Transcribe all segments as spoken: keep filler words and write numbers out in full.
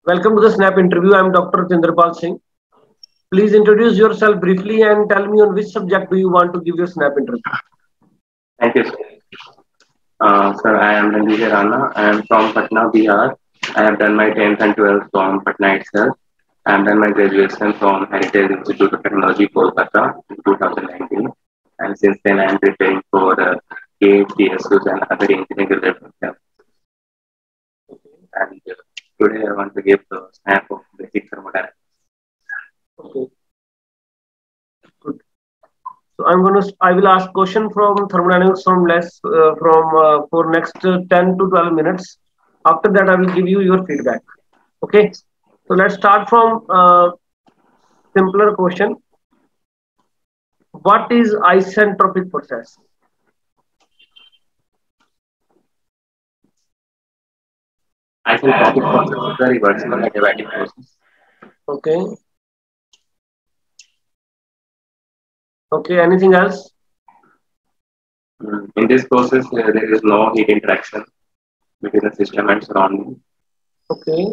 Welcome to the Snap interview. I am Doctor Chindrapal Singh. Please introduce yourself briefly and tell me on which subject do you want to give your Snap interview. Thank you, sir. Uh, sir, I am Ranjit Rana. I am from Patna, Bihar. I have done my tenth and twelfth from Patna itself. I have done my graduation from Heritage Institute of Technology, Kolkata in two thousand nineteen. And since then, I am preparing for the K H D S Us and other engineering related exams. And uh, today, I want to give the snap of basic thermodynamics. Okay. Good. So I'm going to. I will ask question from thermodynamics from less uh, from uh, for next uh, ten to twelve minutes. After that, I will give you your feedback. Okay. So let's start from uh, simpler question. What is isentropic process? Isentropic process is a reversible adiabatic process. Okay. Okay. Anything else? Mm, In this process, uh, there is no heat interaction between the system and surrounding. Okay.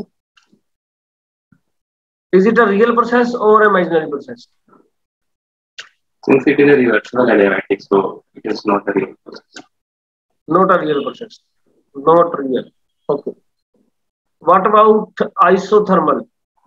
Is it a real process or imaginary process? Since it is a reversible adiabatic, so it is not a real process. Not a real process. Not real. Okay. What about isothermal?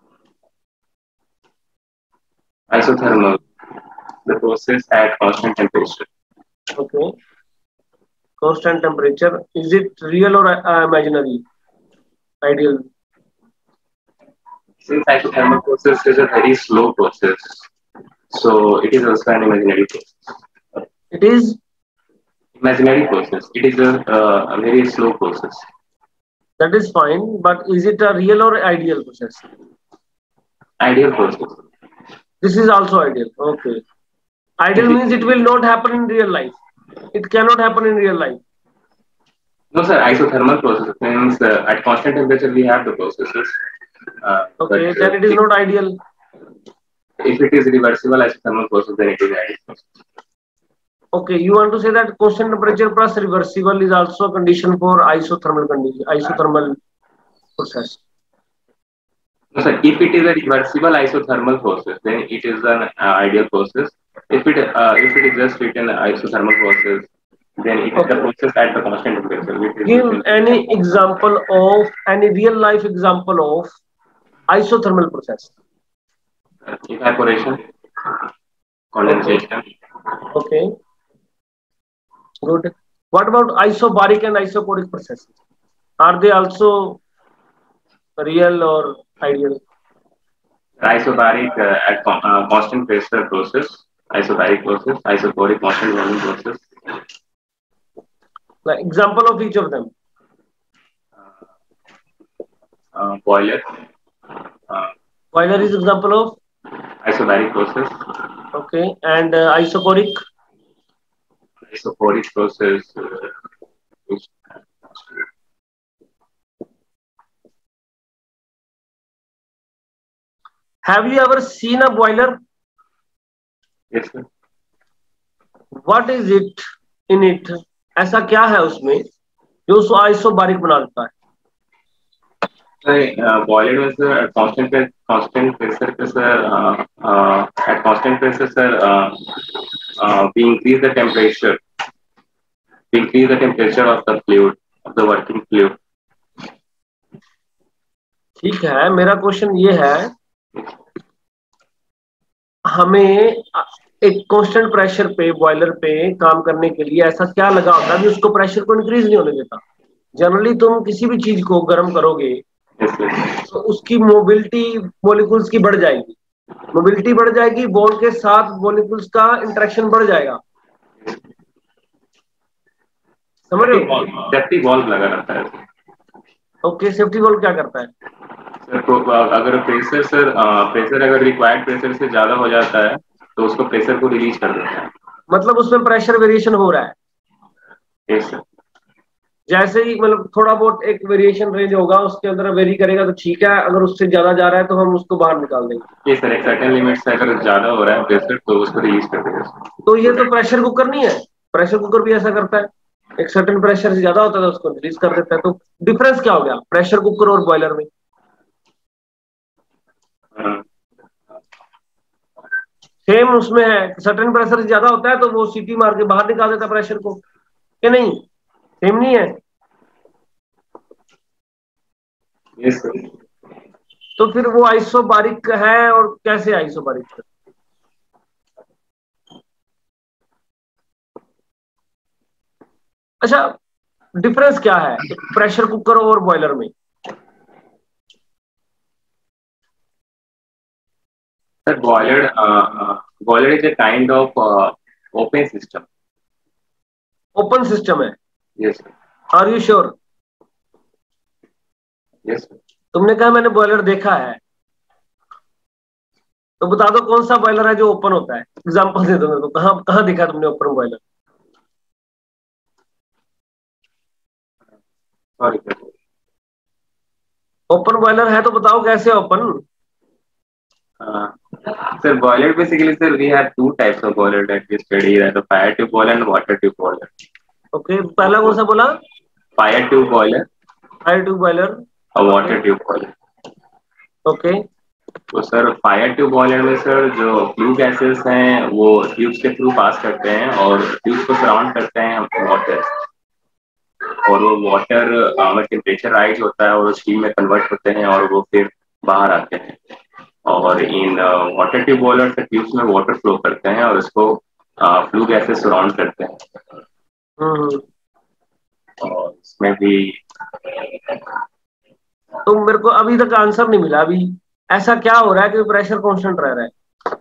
Isothermal, the process at constant temperature. Okay. Constant temperature. Is it real or uh, imaginary? Ideal. Since isothermal process is a very slow process, so it is also an imaginary process. It is. Imaginary process. It is a, uh, a very slow process. That is fine. But is it a real or ideal process? Ideal process. This is also ideal. Okay. Ideal means it will not happen in real life. It cannot happen in real life. No, sir. Isothermal process means uh, at constant temperature we have the processes. Uh, Okay. but, Then uh, it is not ideal. If it is reversible isothermal process, then it is ideal process. Okay. You want to say that constant temperature plus reversible is also a condition for isothermal condition, isothermal process. No, sir. If it is a reversible isothermal process, then it is an uh, ideal process. If it uh, if it is just written isothermal process, then it is Okay. the process at the constant temperature. Which is Give any example of any real life example of isothermal process. uh, evaporation, condensation. Okay. Good. What about isobaric and isoporic processes? Are they also real or ideal? Isobaric uh, at con- uh, constant pressure process, isobaric process, isoporic constant volume process. Like example of each of them. Uh, boiler, uh, Boiler is example of. isobaric process, Okay. And uh, isoporic. isoporic process. Uh, which- Have you ever seen a boiler? yes, sir. What is it in it? ऐसा क्या है उसमें जो उसको isobaric बना देता है? Sorry, uh, boiler means uh, at constant pre- constant pressure, pressure uh, uh, at constant pressure, sir, uh, uh, we increase the temperature. We increase the temperature of the fluid, of the working fluid. ठीक है. मेरा question ये है, हमें एक constant pressure पे boiler पे काम करने के लिए ऐसा क्या लगा होता है कि उसको प्रेशर को इंक्रीज नहीं होने देता? जनरली तुम किसी भी चीज को गर्म करोगे Yes, yes. तो उसकी मोबिलिटी मॉलिक्यूल्स की बढ़ जाएगी. मोबिलिटी बढ़ जाएगी, बॉन्ड के साथ मॉलिक्यूल्स का इंटरेक्शन बढ़ जाएगा. समझ रहे हो? सेफ्टी वॉल्व लगा रहता है. ओके. सेफ्टी वॉल्व क्या करता है? सर तो अगर प्रेशर सर प्रेशर अगर रिक्वायर्ड प्रेशर से ज्यादा हो जाता है तो उसको प्रेशर को रिलीज कर देता है. मतलब उसमें प्रेशर वेरिएशन हो रहा है. Yes sir. जैसे ही मतलब थोड़ा बहुत एक वेरिएशन रेंज होगा, उसके अंदर वेरी करेगा तो ठीक है. अगर उससे ज्यादा जा रहा है तो हम उसको बाहर निकाल देंगे. Yes sir. एक सर्टेन लिमिट से अगर ज्यादा हो रहा है प्रेशर तो उसको रिलीज कर देगा. तो ये तो प्रेशर कुकर नहीं है. प्रेशर कुकर भी ऐसा करता है. एक सर्टेन प्रेशर से ज्यादा होता है तो उसको रिलीज कर देता है. तो डिफरेंस क्या हो गया प्रेशर कुकर और बॉयलर में? सेम उसमें है, सर्टेन प्रेशर ज्यादा होता है तो वो सीटी मार के बाहर निकाल देता प्रेशर को, कि नहीं? सेम नहीं है? Yes sir. तो फिर वो आइसोबारिक है, और कैसे आइसोबारिक? अच्छा, डिफरेंस क्या है प्रेशर कुकर और बॉयलर में? Sir boiler boiler is a kind of open system. Open system है? Yes sir. Are you sure? Yes sir. तुमने कहा मैंने बॉयलर देखा है, तो बता दो कौन सा बॉयलर है जो ओपन होता है, एग्जांपल दे दो मेरे को, कहां कहां दिखा तुमने open boiler? Sorry sir. Open boiler है तो बताओ कैसे open? Sir, boiler basically, sir, we have two types of boiler that we study, that the fire tube boiler and water tube boiler. Okay, पहला कौन सा बोला? Fire tube boiler fire tube boiler और water tube boiler. Okay. तो sir fire tube boiler में sir जो flue gases हैं वो ट्यूब्स के थ्रू पास करते हैं और ट्यूब्स को सराउंड करते हैं वाटर, और वो वाटर में टेम्परेचर राइज होता है और स्टीम में कन्वर्ट होते हैं और वो फिर बाहर आते हैं। और इन वाटर ट्यूब बॉयलर से ट्यूब्स में वाटर फ्लो करते हैं और उसको फ्लू गैसेस सराउंड करते हैं। हम्म। और इसमें भी तो मेरे को अभी तक आंसर नहीं मिला। अभी ऐसा क्या हो रहा है कि प्रेशर कांस्टेंट रह रहा है?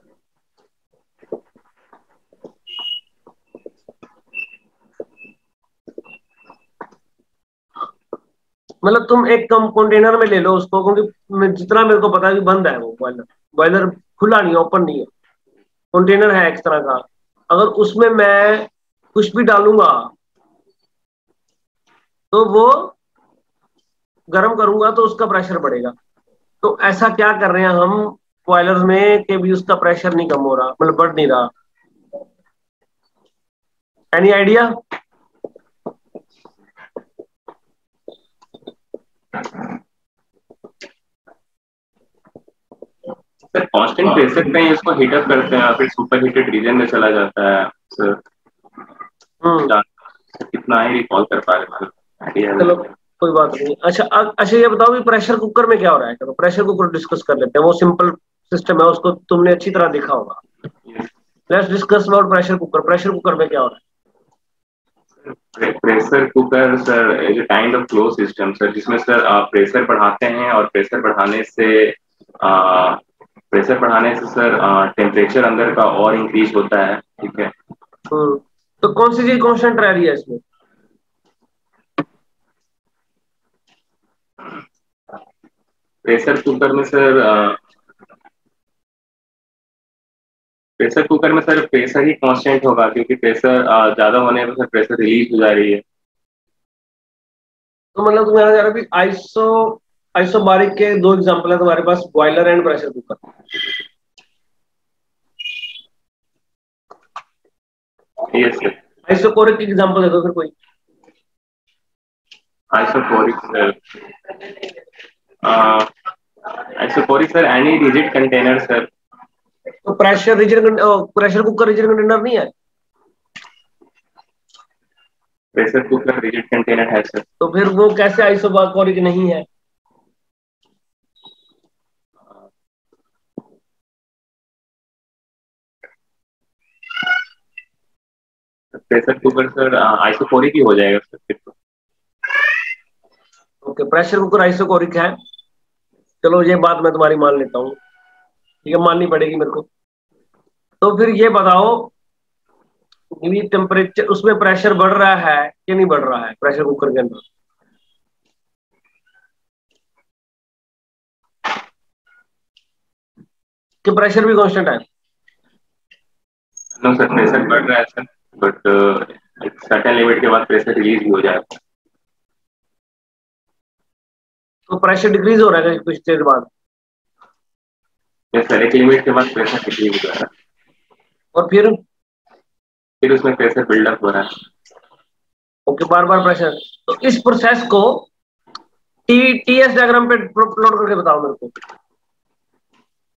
मतलब तुम एक कम कंटेनर में ले लो उसको, क्योंकि जितना मेरे को पता है कि बंद है वो बॉयलर। बॉयलर खुला नहीं है, ओपन नहीं है, कंटेनर है एक तरह का। अगर उसमें मैं कुछ भी डालूंगा तो वो गर्म करूंगा तो उसका प्रेशर बढ़ेगा। तो ऐसा क्या कर रहे हैं हम बॉयलर में कि भी उसका प्रेशर नहीं कम हो रहा, मतलब बढ़ नहीं रहा? Any idea? Sir constant pressure पे ही उसको हीट अप करते हैं फिर सुपर हीटेड रीजन में चला जाता है सर। हम्म। कितना ही रिकॉल कर पा रहे हैं। चलो कोई बात नहीं। अच्छा अ- अच्छा ये बताओ कि प्रेशर कुकर में क्या हो रहा है? चलो प्रेशर कुकर डिस्कस कर लेते हैं, वो सिंपल सिस्टम है, उसको तुमने अच्छी तरह देखा होगा। Let's discuss about pressure cooker. Pressure cooker में क्या हो रहा है? Pressure cooker sir is a kind of closed system sir, जिसमें सर आप प्रेशर बढ़ाते हैं और प्रेशर बढ़ाने से प्रेशर बढ़ाने से सर टेम्परेचर अंदर का और इंक्रीज होता है। ठीक है। हम्म। तो कौन सी चीज कांस्टेंट रह रही है इसमें? प्रेशर कुकर में सर प्रेशर कुकर में सर प्रेशर ही कांस्टेंट होगा, क्योंकि प्रेशर ज्यादा होने पर सर प्रेशर रिलीज हो जा रही है। तो मतलब तुम यहाँ जा रहे हो आइसो आइसोबारिक के दो एग्जांपल है तुम्हारे पास, boiler and pressure cooker. Yes sir. Isochoric की एग्जांपल दे दो फिर कोई। Isochoric sir isochoric sir any rigid container sir. तो pressure rigid pressure cooker rigid container नहीं है? प्रेशर कुकर रिजिड कंटेनर है सर। तो फिर वो कैसे आइसोकोरिक नहीं है? प्रेशर कुकर सर आइसोकोरिक ही हो जाएगा सर फिर तो। ओके, प्रेशर कुकर आइसोकोरिक है। चलो ये बात मैं तुम्हारी मान लेता हूँ, ठीक है, माननी पड़ेगी मेरे को। तो फिर ये बताओ कि टेम्परेचर उसमें प्रेशर बढ़ रहा है कि नहीं बढ़ रहा है प्रेशर कुकर के अंदर? कि प्रेशर भी कांस्टेंट है? नो सर, प्रेशर बढ़ रहा है सर, बट सर्टेन लिमिट के बाद प्रेशर रिलीज भी हो जाएगा। तो प्रेशर डिक्रीज हो रहा है कुछ देर बाद? यस सर, एक लिमिट के बाद प्रेशर डिक्रीज हो रहा है और फिर फिर उसमें प्रेशर बिल्डअप हो रहा है। ओके, बार बार प्रेशर। तो इस प्रोसेस को टी टीएस डायग्राम पे प्लॉट करके बताओ मेरे को।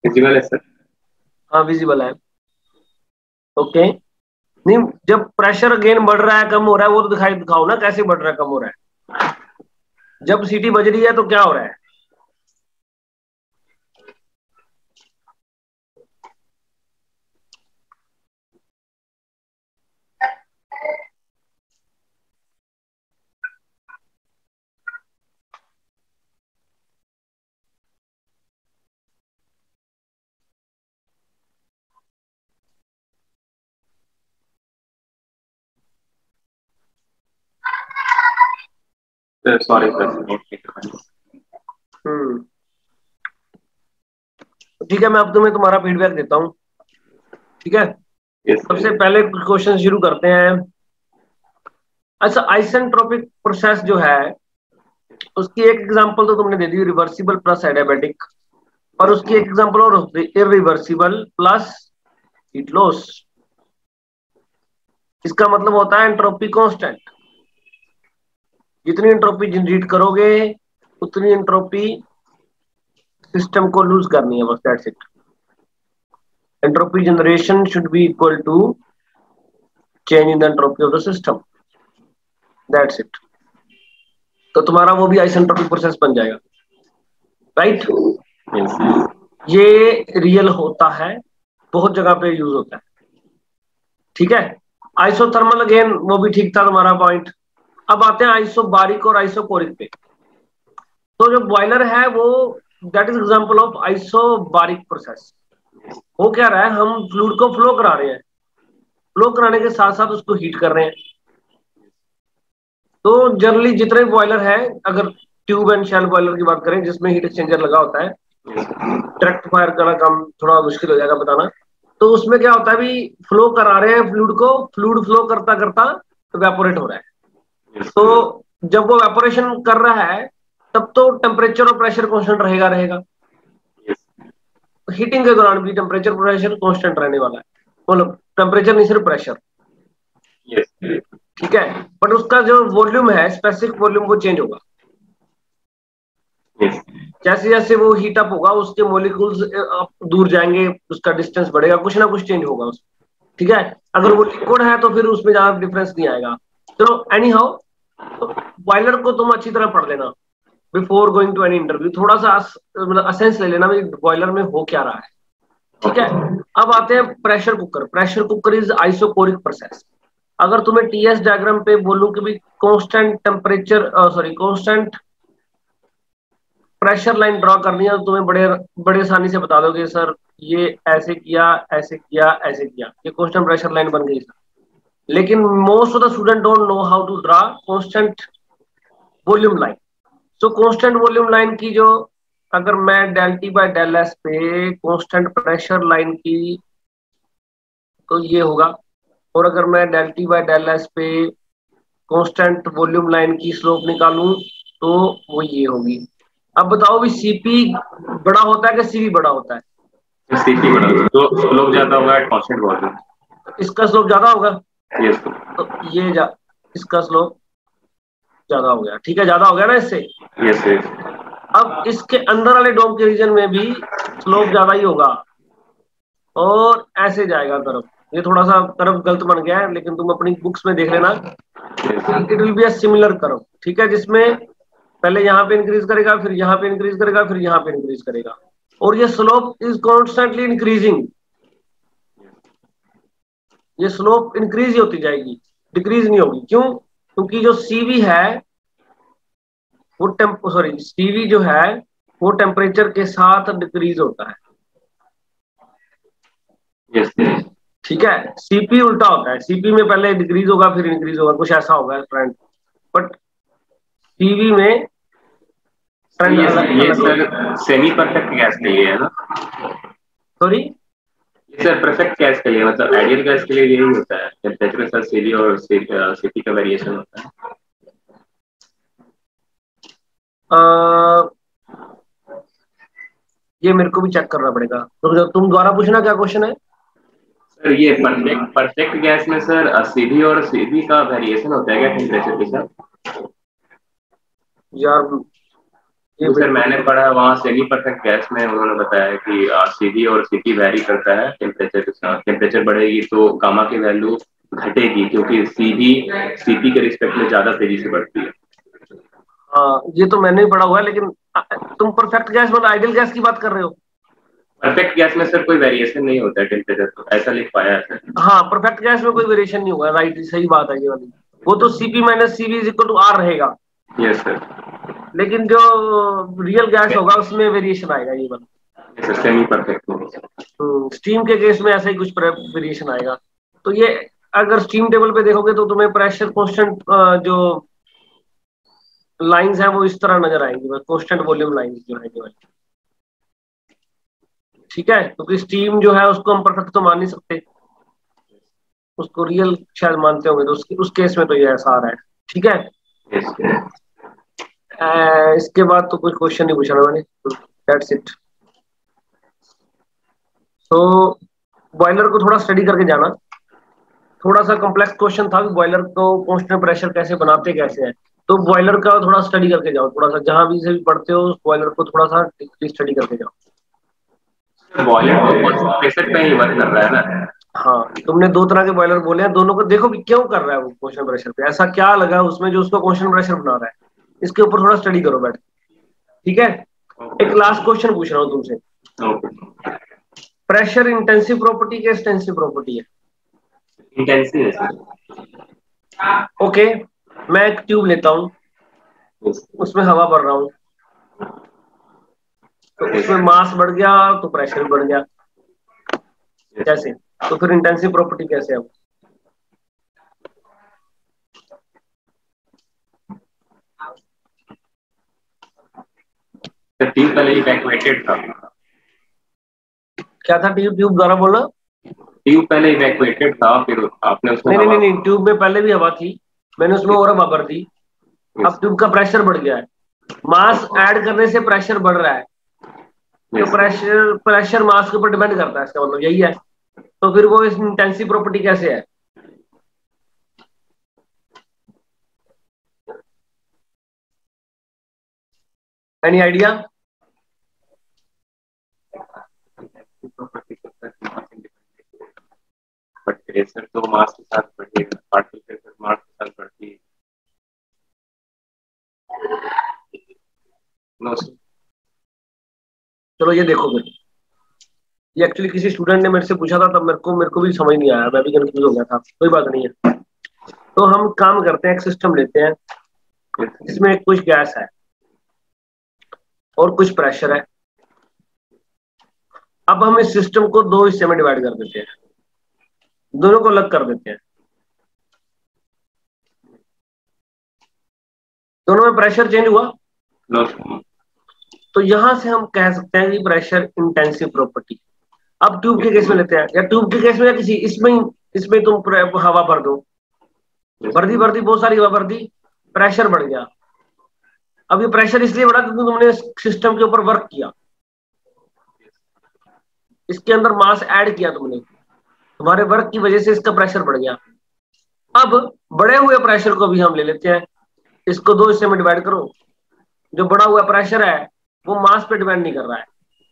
विजिबल है सर। हाँ विजिबल है। ओके, नहीं जब प्रेशर अगेन बढ़ रहा है कम हो रहा है वो तो दिखाई दिखाओ ना, कैसे बढ़ रहा है कम हो रहा है। जब सीटी बज रही है तो क्या हो रहा है? Sorry sir. हम्म ठीक है, मैं अब तुम्हें तुम्हारा फीडबैक देता हूँ। ठीक है, यस सबसे पहले क्वेश्चन शुरू करते हैं। अच्छा, आइसेंट्रोपिक प्रोसेस जो है उसकी एक एग्जांपल तो तुमने दे दी, रिवर्सिबल प्लस एडियाबैटिक, और उसकी एक एग्जांपल और होती है इरिवर्सिबल प्लस हीट लॉस। इसका मतलब होता है एंट्रोपी कांस्टेंट। जितनी एंट्रोपी जनरेट करोगे उतनी एंट्रोपी सिस्टम को लूज करनी है, बस that's it. Entropy generation should be equal to change in the entropy of the system, that's it. तो तुम्हारा वो भी आइसेंट्रोपिक प्रोसेस बन जाएगा, राइट? ये रियल होता है, बहुत जगह पे यूज होता है। ठीक है, आइसोथर्मल अगेन वो भी ठीक था तुम्हारा पॉइंट। अब आते हैं आइसोबारिक और आइसोकोरिक पे। तो जो बॉयलर है वो that is example of isobaric process. हो क्या रहा है, हम फ्लूइड को फ्लो करा रहे हैं, फ्लो कराने के साथ साथ उसको हीट कर रहे हैं। तो जनरली जितने बॉयलर है, अगर ट्यूब एंड शेल बॉयलर की बात करें जिसमें हीट एक्सचेंजर लगा होता है, डायरेक्ट फायर का काम थोड़ा मुश्किल हो जाएगा बताना। तो उसमें क्या होता है, भी फ्लो करा रहे हैं फ्लूइड को, फ्लूइड फ्लो करता करता इवेपोरेट हो रहा है। तो जब वो इवेपोरेशन कर रहा है तब तो टेम्परेचर और प्रेशर कांस्टेंट रहेगा रहेगा हीटिंग के दौरान भी टेम्परेचर प्रेशर कांस्टेंट रहने वाला है, मतलब टेम्परेचर नहीं सिर्फ प्रेशर। ठीक है, बट उसका जो वॉल्यूम है, स्पेसिफिक वॉल्यूम, वो चेंज होगा। जैसे जैसे वो हीट अप होगा उसके मोलिक्यूल्स दूर जाएंगे, उसका डिस्टेंस बढ़ेगा, कुछ ना कुछ चेंज होगा उसमें। ठीक है, अगर वो लिक्विड है तो फिर उसमें ज्यादा डिफरेंस नहीं आएगा। चलो एनी हाउ, तो बॉयलर को तुम अच्छी तरह पढ़ लेना before going to any interview. थोड़ा सा मतलब असेंस ले लेना बॉयलर में हो क्या रहा है। ठीक है, अब आते हैं pressure cooker. Pressure cooker is isochoric process. अगर तुम्हें टीएस डायग्राम पे बोलूं कि भी constant temperature sorry constant pressure line draw करनी है तो तुम्हें बड़े बड़े आसानी से बता दोगे सर ये ऐसे किया ऐसे किया ऐसे किया, ये कांस्टेंट प्रेशर लाइन बन गई सर। लेकिन most of the student don't know how to draw constant volume line. So constant volume line की जो, अगर मैं del T by del S पे कांस्टेंट प्रेशर लाइन की तो ये होगा, और अगर मैं del T by del S पे कांस्टेंट वॉल्यूम लाइन की स्लोप निकालूं तो वो ये होगी। अब बताओ भी सीपी बड़ा होता है कि सीवी बड़ा होता है? सीपी बड़ा होता है, तो स्लोप ज्यादा होगा एट कांस्टेंट वॉल्यूम। इसका स्लोप ज्यादा होगा। यस। तो ये जा, इसका स्लोप ज्यादा हो गया। ठीक है, ज्यादा हो गया ना इससे। Yes yes. अब इसके अंदर वाले डोम के रीजन में भी स्लोप ज्यादा ही होगा और ऐसे जाएगा कर्व। ये थोड़ा सा कर्व गलत बन गया है लेकिन तुम अपनी बुक्स में देख लेना, it will be a similar curve. ठीक है, जिसमें पहले यहाँ पे इंक्रीज करेगा, फिर यहाँ पे इंक्रीज करेगा, फिर यहाँ पे इंक्रीज करेगा, और ये स्लोप इज कॉन्स्टेंटली इंक्रीजिंग। ये स्लोप इंक्रीज ही होती जाएगी, डिक्रीज नहीं होगी। क्यों? क्योंकि जो सीवी है वो टेम्प सॉरी सीवी जो है वो टेम्परेचर के साथ डिक्रीज होता है। Yes yes. ठीक है, सीपी उल्टा होता है, सीपी में पहले डिक्रीज होगा फिर इंक्रीज होगा, कुछ ऐसा होगा ट्रेंड। बट सीवी में ट्रेंड ये, अलग ये अलग सर सेमी परफेक्ट गैस के लिए है ना? सॉरी ये सर परफेक्ट गैस के लिए, मतलब आइडियल गैस के लिए यही होता है, टेम्परेचर सर सीवी और सीपी का वेरिएशन होता है। आ, ये मेरे को भी चेक करना पड़ेगा, तो तुम दोबारा पूछना क्या क्वेश्चन है। सर ये परफेक्ट परफेक्ट गैस में सर सीवी और सीवी का वेरिएशन होता है क्या टेम्परेचर के साथ? यार ये तो सर बिल्कुल मैंने पढ़ा वहाँ सेमी परफेक्ट गैस में उन्होंने बताया कि सीवी और सीपी वैरी करता है टेम्परेचर के साथ। टेम्परेचर बढ़ेगी तो गामा की वैल्यू घटेगी क्योंकि सीवी सीपी के रिस्पेक्ट में ज्यादा तेजी से बढ़ती है। हाँ, ये तो मैंने भी पढ़ा हुआ है, लेकिन अ, तुम परफेक्ट गैस मतलब आइडियल गैस की बात कर रहे हो? परफेक्ट गैस में सर कोई वेरिएशन नहीं होता है टेम्परेचर, तो ऐसा लिख पाया है सर। हाँ, परफेक्ट गैस में कोई वेरिएशन नहीं होगा, राइट, सही बात है ये वाली। वो तो C P minus C V is equal to R रहेगा। Yes sir. लेकिन जो रियल गैस होगा उसमें वेरिएशन आएगा ये वाला। सेमी परफेक्ट में स्टीम के केस में ऐसा ही कुछ वेरिएशन आएगा। तो ये अगर स्टीम टेबल पे देखोगे तो तुम्हें प्रेशर कांस्टेंट जो लाइंस हैं वो इस तरह नजर आएंगी, कांस्टेंट वॉल्यूम लाइंस जो है जो है ठीक है, क्योंकि स्टीम जो है उसको हम परफेक्ट तो मान नहीं सकते, उसको रियल शायद मानते होंगे, तो उसके उस केस में तो ये ऐसा आ रहा है। ठीक है, yes, आ, इसके बाद तो कुछ क्वेश्चन नहीं पूछा ना मैंने, दैट्स इट। तो बॉयलर को थोड़ा स्टडी करके जाना, थोड़ा सा कॉम्प्लेक्स क्वेश्चन था कि बॉयलर को कांस्टेंट प्रेशर कैसे बनाते कैसे हैं, तो बॉयलर का थोड़ा स्टडी करके जाओ, थोड़ा सा जहां भी से भी पढ़ते हो बॉयलर को थोड़ा सा स्टडी करके जाओ। बॉयलर तो प्रेशर पे ही वर्क कर रहा है ना। हाँ, तुमने दो तरह के बॉयलर बोले हैं, दोनों को देखो भी क्यों कर रहा है वो क्वेश्चन प्रेशर पे, ऐसा क्या लगा उसमें जो उसको क्वेश्चन प्रेशर बना रहा है, इसके ऊपर थोड़ा स्टडी करो बैठ। ठीक है, एक लास्ट क्वेश्चन पूछ रहा हूँ तुमसे। प्रेशर इंटेंसिव प्रॉपर्टी क्या एक्सटेंसिव प्रॉपर्टी है? इंटेंसिव है। ओके, मैं एक ट्यूब लेता हूँ, उसमें हवा भर रहा हूँ, तो उसमें मास बढ़ गया तो प्रेशर भी बढ़ गया, कैसे? तो फिर इंटेंसिव प्रॉपर्टी कैसे है? ट्यूब पहले इवैक्यूएटेड था। क्या था? ट्यूब ट्यूब द्वारा बोलना। ट्यूब पहले इवैक्यूएटेड था, फिर आपने उसमें नहीं नहीं नहीं, ट्यूब में पहले भी हवा थी, मैंने उसमें और हवा भर दी, अब ट्यूब का प्रेशर बढ़ गया है, मास ऐड करने से प्रेशर बढ़ रहा है, तो प्रेशर प्रेशर मास के ऊपर डिपेंड करता है, इसका मतलब यही है। तो फिर वो इस इंटेंसिव प्रॉपर्टी कैसे है? Any idea? बट प्रेशर तो मास के साथ बढ़ेगा, पार्टिकल प्रेशर मास के साथ बढ़ती है। No sir. चलो ये देखो, फिर ये एक्चुअली किसी स्टूडेंट ने मेरे से पूछा था, तब मेरे को मेरे को भी समझ नहीं आया, मैं भी कंफ्यूज हो गया था, कोई बात नहीं है। तो हम काम करते हैं, एक सिस्टम लेते हैं, इसमें कुछ गैस है और कुछ प्रेशर है। अब हम इस सिस्टम को दो हिस्से में डिवाइड कर देते हैं, दोनों को अलग कर देते हैं, दोनों में प्रेशर चेंज हुआ। नो। तो यहां से हम कह सकते हैं कि प्रेशर इंटेंसिव प्रॉपर्टी। अब ट्यूब के केस में लेते हैं, या ट्यूब के केस में, या किसी इसमें इसमें तुम हवा भर दो, भर दी भर दी बहुत सारी हवा भर दी, प्रेशर बढ़ गया। अब ये प्रेशर इसलिए बढ़ा क्योंकि तुमने सिस्टम के ऊपर वर्क किया, इसके अंदर मास ऐड किया तुमने, तुम्हारे वर्क की वजह से इसका प्रेशर बढ़ गया। अब बढ़े हुए प्रेशर को भी हम ले लेते हैं, इसको दो हिस्से में डिवाइड करो, जो बढ़ा हुआ प्रेशर है वो मास पे डिपेंड नहीं कर रहा है,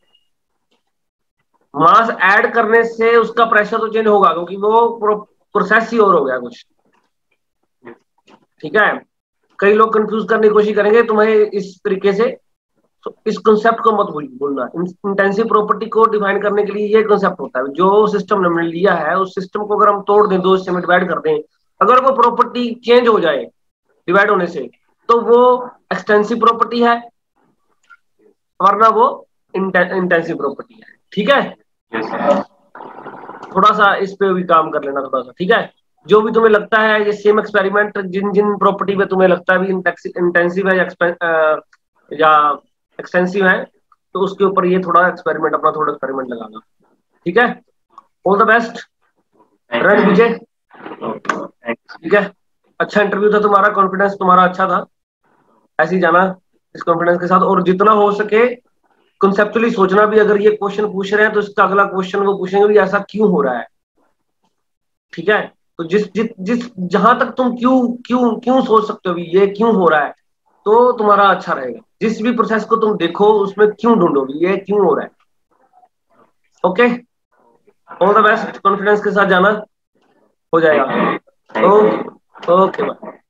मास ऐड करने से उसका प्रेशर तो चेंज होगा क्योंकि वो प्रोसेस ही और हो गया कुछ। ठीक है, कई लोग कंफ्यूज करने की कोशिश करेंगे तुम्हें इस तरीके से, तो इस कंसेप्ट को मत भूलना। इंटेंसिव प्रॉपर्टी को डिफाइन करने के लिए ये कंसेप्ट होता है, जो सिस्टम हमने लिया है उस सिस्टम को अगर हम तोड़ दें, दो हिस्से में डिवाइड कर दें, अगर वो प्रॉपर्टी चेंज हो जाए डिवाइड होने से, तो वो एक्सटेंसिव प्रॉपर्टी है, वरना वो इंटेंसिव प्रॉपर्टी है। ठीक है, थोड़ा सा इस पे भी काम कर लेना थोड़ा सा। ठीक है, जो भी तुम्हें लगता है ये सेम एक्सपेरिमेंट, जिन जिन प्रॉपर्टी पे तुम्हें लगता है भी इंटेंसिव है या एक्सटेंसिव है, तो उसके ऊपर ये थोड़ा एक्सपेरिमेंट, अपना थोड़ा एक्सपेरिमेंट लगाना। ठीक है, all the best, Ranvijay. ठीक है, अच्छा इंटरव्यू था तुम्हारा, कॉन्फिडेंस तुम्हारा अच्छा था, ऐसे ही जाना इस कॉन्फिडेंस के साथ, और जितना हो सके कंसेप्चुअली सोचना भी, अगर ये क्वेश्चन पूछ रहे हैं तो इसका अगला क्वेश्चन वो पूछेंगे भी ऐसा क्यों हो रहा है। ठीक है, तो जिस जिस जिस जहां तक तुम क्यों क्यों क्यों सोच सकते हो भी ये क्यों हो रहा है, तो तुम्हारा अच्छा रहेगा। जिस भी प्रोसेस को तुम देखो उसमें क्यों ढूंढोगे, ये क्यों हो रहा है। Okay, all the best, confidence के साथ जाना, हो जाएगा। Okay okay bye.